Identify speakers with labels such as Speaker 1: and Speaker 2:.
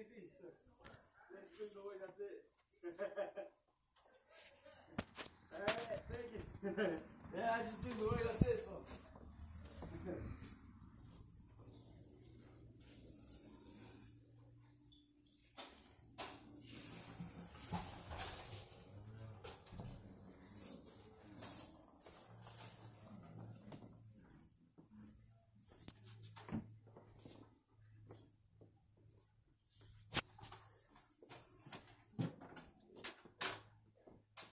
Speaker 1: easy. Let's bring the way, that's it. Alright, thank you. Yeah, I just do the way, that's it. So.